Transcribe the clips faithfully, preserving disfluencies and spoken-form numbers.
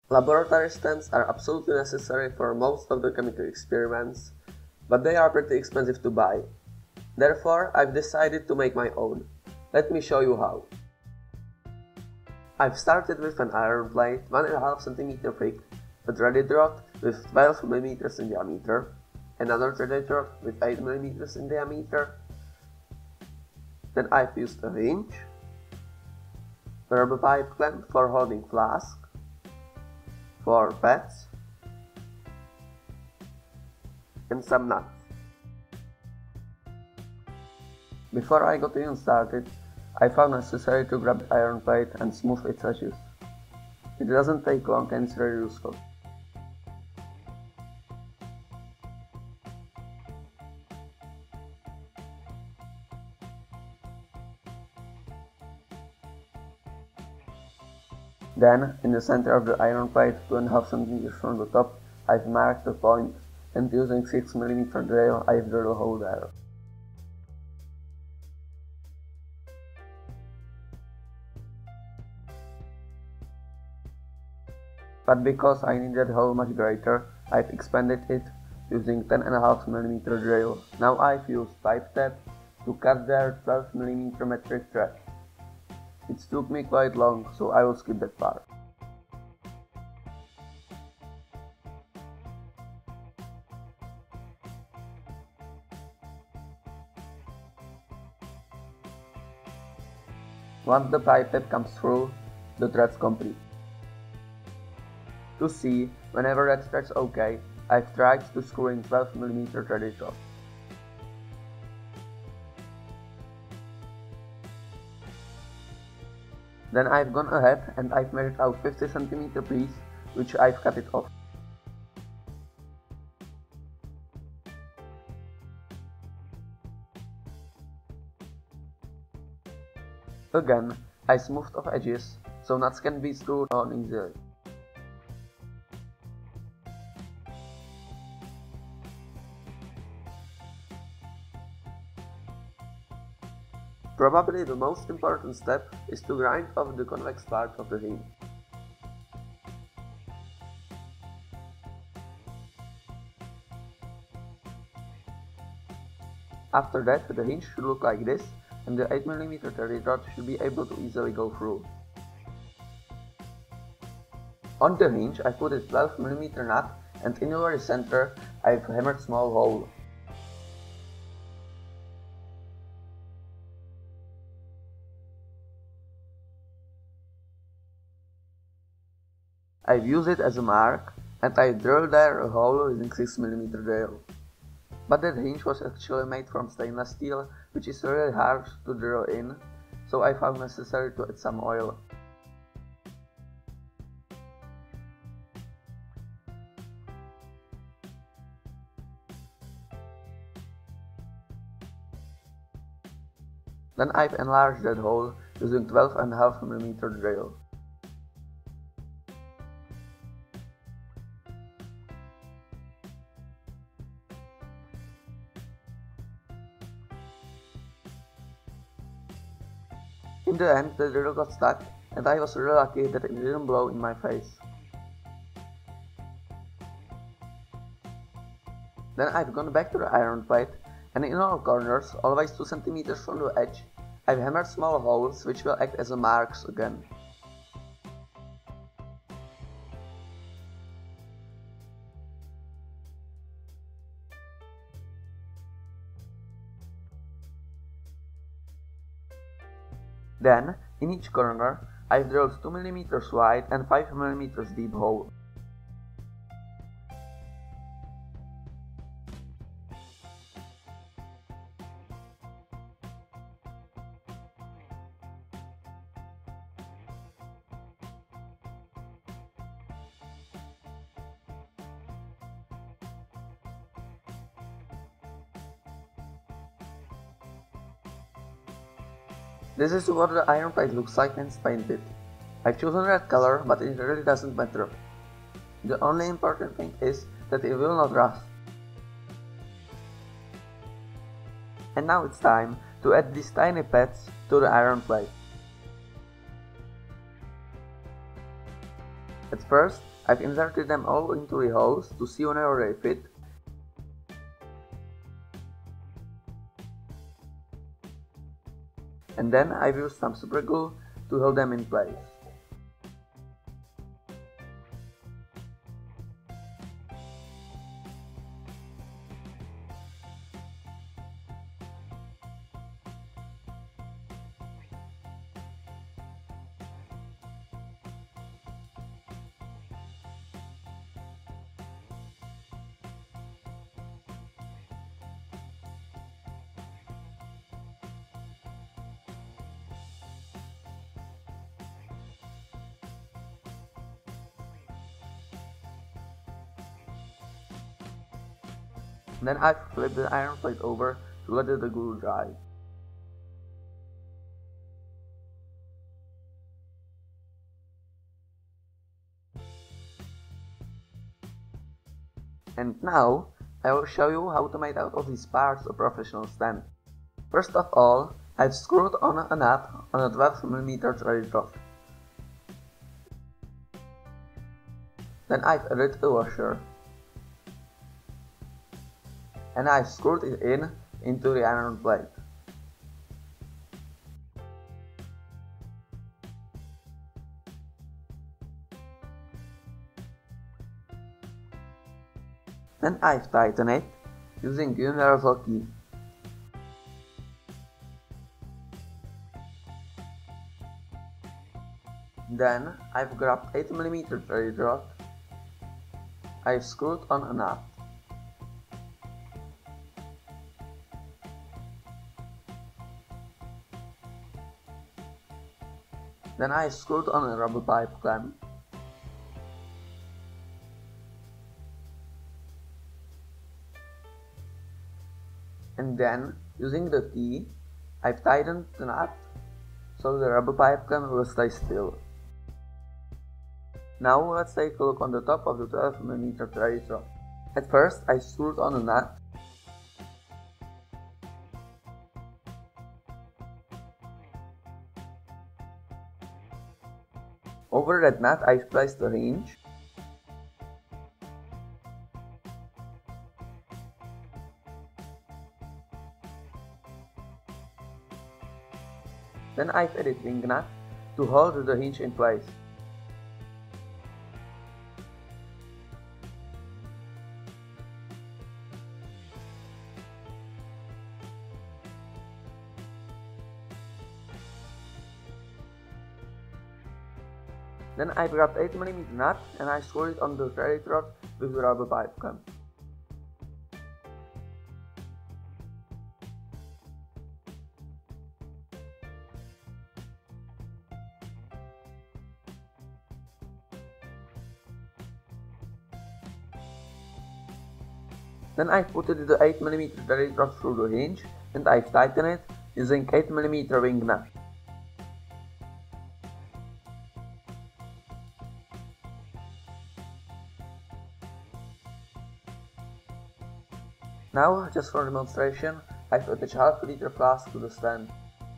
Laboratory stamps are absolutely necessary for most of the chemical experiments, but they are pretty expensive to buy. Therefore, I've decided to make my own. Let me show you how. I've started with an iron plate one point five centimeters thick, a threaded rod with twelve millimeters in diameter, another threaded rod with eight millimeters in diameter. Then I've used a hinge, a rubber pipe clamp for holding flask, four pads, and some nuts. Before I got even started, I found necessary to grab the iron plate and smooth its edges. It doesn't take long and it's very useful. Then, in the center of the iron plate, two point five centimeters from the top, I've marked a point, and using six millimeter drill, I've drilled a hole there. But because I need that hole much greater, I've expanded it using ten point five millimeter drill. Now I've used pipe tap to cut their twelve millimeter metric thread. It took me quite long, so I will skip that part. Once the pipe tap comes through, the thread's complete. To see whenever that thread's okay, I've tried to screw in twelve millimeter threaded rod. Then I've gone ahead and I've measured out fifty centimeter piece, which I've cut it off. Again, I smoothed off edges, so nuts can be screwed on easily. Probably the most important step is to grind off the convex part of the hinge. After that, the hinge should look like this, and the eight millimeter threaded rod should be able to easily go through. On the hinge, I put a twelve millimeter nut, and in the very center, I've hammered small hole. I've used it as a mark, and I drilled there a hole using six millimeter drill. But that hinge was actually made from stainless steel, which is really hard to drill in, so I found necessary to add some oil. Then I've enlarged that hole using twelve point five millimeter drill. In the end, the drill got stuck, and I was really lucky that it didn't blow in my face. Then I've gone back to the iron plate, and in all corners, always two centimeters from the edge, I've hammered small holes which will act as a marks again. Then, in each corner, I've drilled two millimeters wide and five millimeters deep hole. This is what the iron plate looks like when it's painted. I've chosen red color, but it really doesn't matter. The only important thing is that it will not rust. And now it's time to add these tiny pads to the iron plate. At first, I've inserted them all into the holes to see whenever they fit. And then I've used some super glue to hold them in place. Then I flip the iron plate over to let the glue dry. And now I will show you how to make out of these parts a professional stand. First of all, I've screwed on a nut on a twelve millimeter threaded rod. Then I've added a washer. And I've screwed it in into the iron plate. Then I've tightened it using universal key. Then I've grabbed eight millimeter threaded rod. I've screwed on a nut. Then I screwed on a rubber pipe clamp. And then, using the key, I've tightened the nut so the rubber pipe clamp will stay still. Now let's take a look on the top of the twelve millimeter threaded rod. At first I screwed on a nut. Over that nut I've placed a hinge. Then I've added wing nut to hold the hinge in place. Then I grabbed eight millimeter nut and I screwed it on the threaded rod with the rubber pipe clamp. Then I put the eight millimeter threaded rod through the hinge and I've tightened it using eight millimeter wing nut. Now, just for demonstration, I've attached half a liter flask to the stand.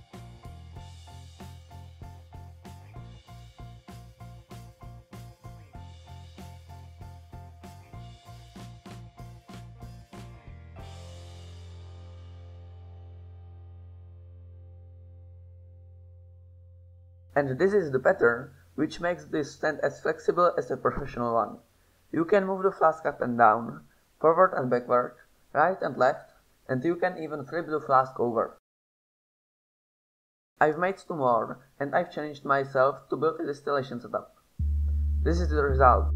And this is the pattern which makes this stand as flexible as a professional one. You can move the flask up and down, forward and backward, right and left, and you can even flip the flask over. I've made two more, and I've changed myself to build a distillation setup. This is the result.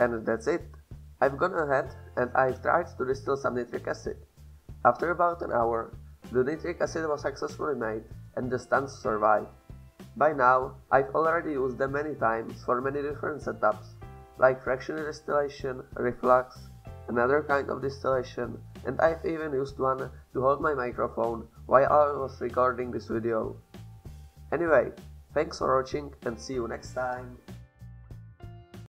And that's it. I've gone ahead and I've tried to distill some nitric acid. After about an hour, the nitric acid was successfully made and the stunts survived. By now, I've already used them many times for many different setups, like fractional distillation, reflux, another kind of distillation, and I've even used one to hold my microphone while I was recording this video. Anyway, thanks for watching and see you next time.